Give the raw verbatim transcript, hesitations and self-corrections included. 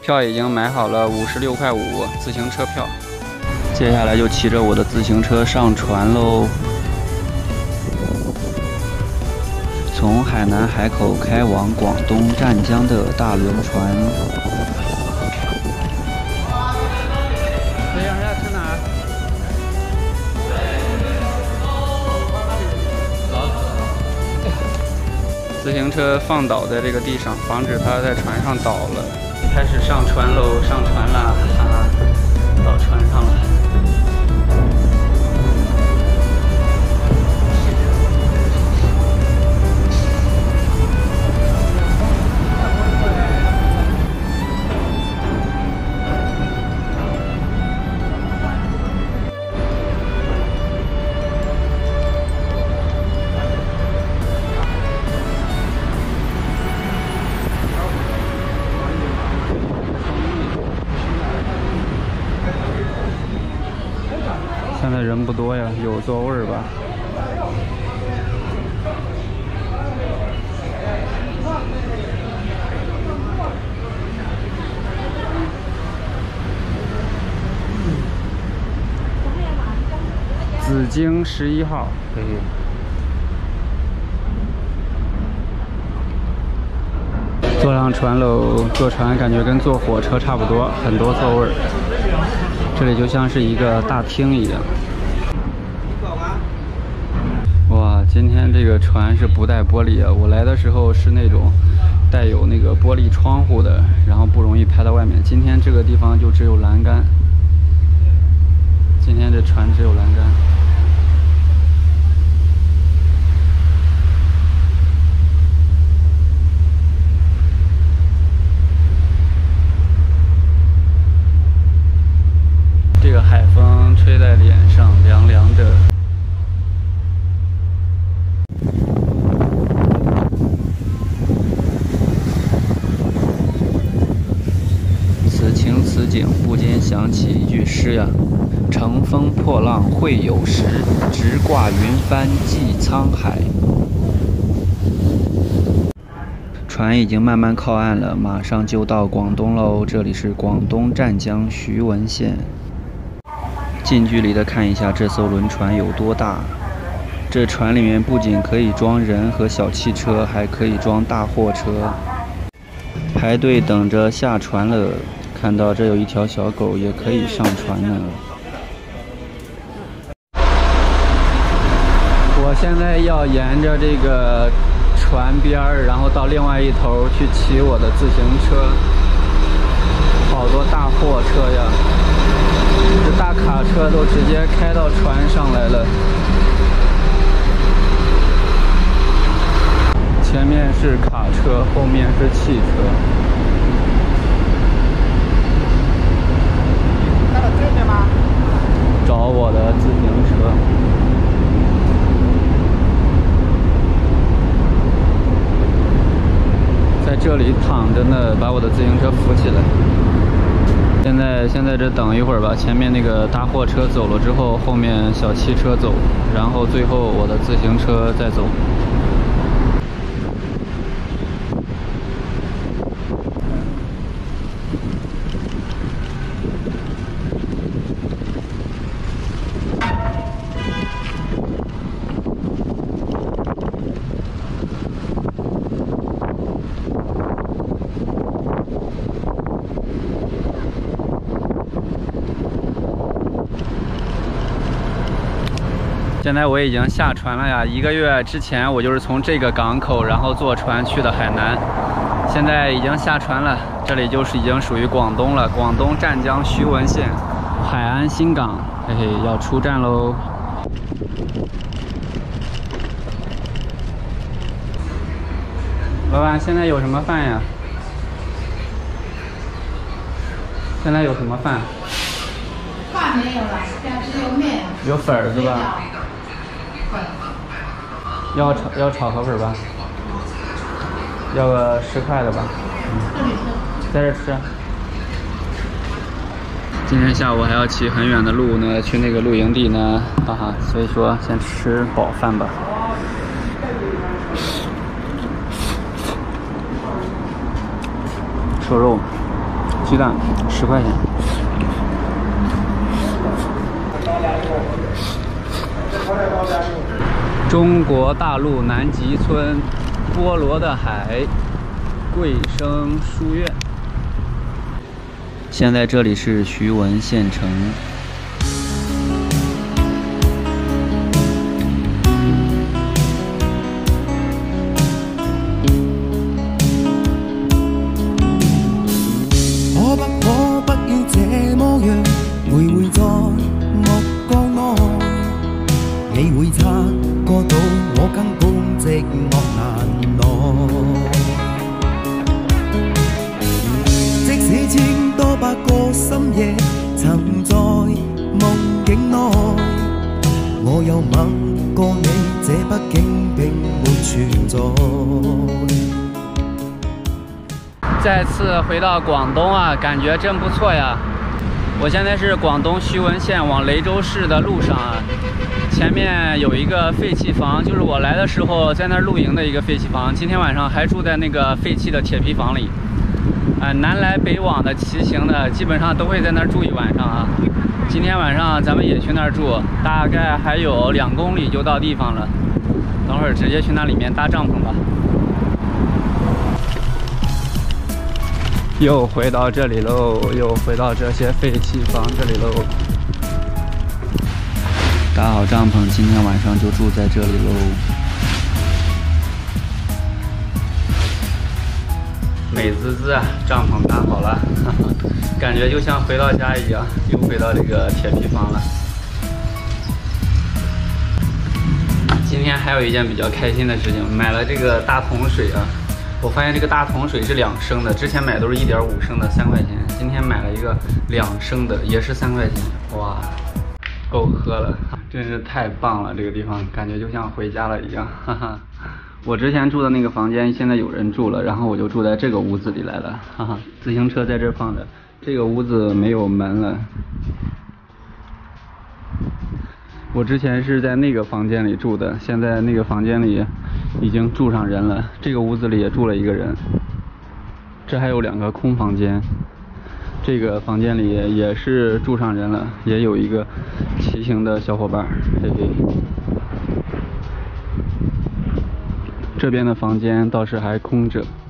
票已经买好了，五十六块五自行车票。接下来就骑着我的自行车上船喽。从海南海口开往广东湛江的大轮船。哎呀，要去哪儿？自行车放倒在这个地上，防止它在船上倒了。开始上船喽，上船啦！啊，到船上了。现在人不多呀，有座位吧？紫荆十一号，嘿嘿。坐上船喽！坐船感觉跟坐火车差不多，很多座位。这里就像是一个大厅一样。哇，今天这个船是不带玻璃啊！我来的时候是那种带有那个玻璃窗户的，然后不容易拍到外面。今天这个地方就只有栏杆。今天这船只有栏杆。这个海风吹在脸上，凉凉的。此情此景，不禁想起一句诗呀：“乘风破浪会有时，直挂云帆济沧海。”船已经慢慢靠岸了，马上就到广东喽。这里是广东湛江徐闻县。近距离的看一下这艘轮船有多大。这船里面不仅可以装人和小汽车，还可以装大货车。排队等着下船了。看到这有一条小狗，也可以上船呢。我现在要沿着这个船边儿，然后到另外一头去骑我的自行车。好多大货车呀！这大卡车都直接开到船上来了。前面是卡车，后面是汽车。找我的自行车。在这里躺着呢，把我的自行车扶起来。现在现在这等一会儿吧，前面那个大货车走了之后，后面小汽车走，然后最后我的自行车再走。现在我已经下船了呀！一个月之前我就是从这个港口，然后坐船去的海南，现在已经下船了。这里就是已经属于广东了，广东湛江徐闻县海安新港，嘿嘿，要出站喽！老板，现在有什么饭呀？现在有什么饭？ 饭没有了，现在只有面。 有粉儿是吧？要炒要炒河粉吧？要个十块的吧？嗯，在这吃。今天下午还要骑很远的路呢，去那个露营地呢，哈哈，所以说先吃饱饭吧。瘦肉， 鸡蛋十块钱。中国大陆南极村，波罗的海，贵生书院。现在这里是徐闻县城。 可不可不要这麼樣，徘徊在目光內，你會察覺到我根本寂寞難耐。即使千多百個深夜曾在夢境內，我有吻過你，這畢竟並沒存在。 再次回到广东啊，感觉真不错呀！我现在是广东徐闻县往雷州市的路上啊，前面有一个废弃房，就是我来的时候在那儿露营的一个废弃房。今天晚上还住在那个废弃的铁皮房里。啊、呃，南来北往的骑行的，基本上都会在那儿住一晚上啊。今天晚上咱们也去那儿住，大概还有两公里就到地方了。等会儿直接去那里面搭帐篷吧。又回到这里喽，又回到这些废弃房这里喽。搭好帐篷，今天晚上就住在这里喽。美滋滋啊，帐篷搭好了，哈哈，感觉就像回到家一样，又回到这个铁皮房了。今天还有一件比较开心的事情，买了这个大桶水啊。我发现这个大桶水是两升的，之前买都是一点五升的，三块钱。今天买了一个两升的，也是三块钱，哇，够喝了，真是太棒了！这个地方感觉就像回家了一样，哈哈。我之前住的那个房间现在有人住了，然后我就住在这个屋子里来了，哈哈。自行车在这放着，这个屋子没有门了。我之前是在那个房间里住的，现在那个房间里已经住上人了，这个屋子里也住了一个人。这还有两个空房间，这个房间里也是住上人了，也有一个骑行的小伙伴，嘿嘿。这边的房间倒是还空着。